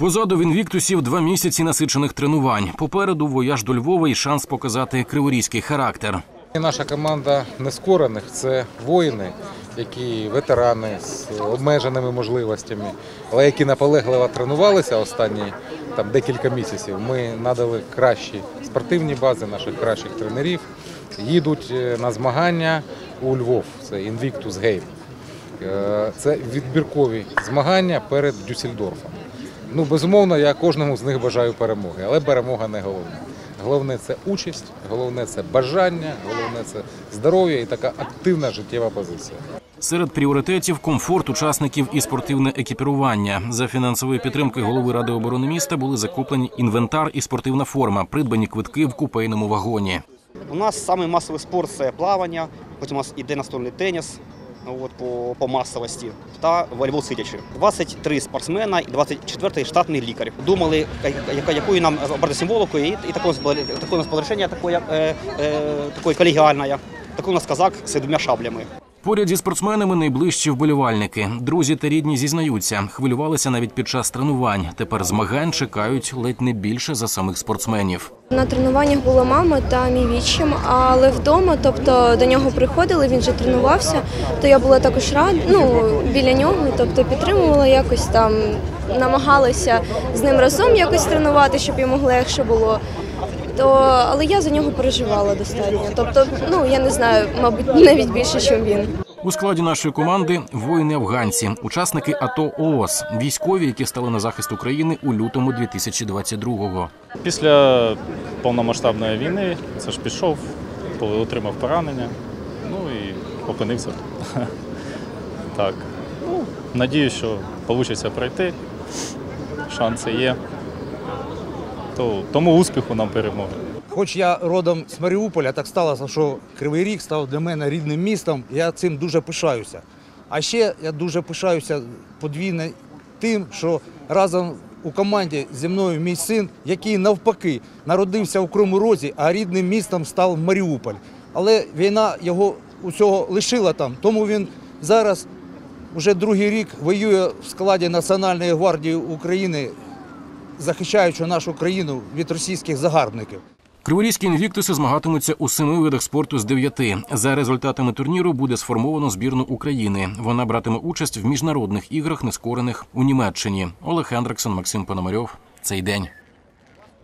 Позаду в «Інвіктусів» 2 місяці насичених тренувань. Попереду вояж до Львова і шанс показати криворізький характер. Наша команда нескорених – це воїни, які ветерани з обмеженими можливостями, але які наполегливо тренувалися останні декілька місяців. Ми надали кращі спортивні бази наших кращих тренерів. Їдуть на змагання у Львов, це «Інвіктус Гейм». Це відбіркові змагання перед Дюссельдорфом. Безумовно, я кожному з них бажаю перемоги, але перемога не головне. Головне – це участь, головне – це бажання, головне – це здоров'я і така активна життєва позиція. Серед пріоритетів – комфорт учасників і спортивне екіпірування. За фінансової підтримки голови Ради оборони міста були закуплені інвентар і спортивна форма, придбані квитки в купейному вагоні. У нас самий масовий спорт – це плавання, потім у нас іде настольний теніс по масовості та волейбол сидячи. 23 спортсмена і 24-й штатний лікар. Думали, якою нам обрати символику, і таке у нас рішення таке колегіальне. Такий у нас козак з 2 шаблями. Поряд зі спортсменами найближчі вболівальники. Друзі та рідні зізнаються, хвилювалися навіть під час тренувань. Тепер змагань чекають ледь не більше за самих спортсменів. На тренуваннях була мама та мій відчим, але вдома, тобто до нього приходили, він вже тренувався, то я була також біля нього, тобто підтримувала якось там, намагалася з ним разом якось тренувати, щоб йому легше було. Але я за нього переживала достатньо. Тобто, я не знаю, мабуть, навіть більше, ніж він. У складі нашої команди – воїни-афганці, учасники АТО ООС, військові, які стали на захист України у лютому 2022-го. Після повномасштабної війни це ж пішов, отримав поранення, і опинився тут. Так, надіюсь, що вийде пройти, шанси є. Тому успіху нам перемоги. Хоч я родом з Маріуполя, так сталося, що Кривий Ріг став для мене рідним містом, я цим дуже пишаюся. А ще я дуже пишаюся подвійно тим, що разом у команді зі мною мій син, який навпаки народився у Кривому Розі, а рідним містом став Маріуполь. Але війна його усього лишила там, тому він зараз вже 2-й рік воює в складі Національної гвардії України, захищаючи нашу країну від російських загарбників. Криворізькі «Інвіктуси» змагатимуться у 7 видах спорту з 9. За результатами турніру буде сформовано збірну України. Вона братиме участь в міжнародних іграх нескорених у Німеччині. Олег Хендриксон, Максим Пономарьов. Цей день.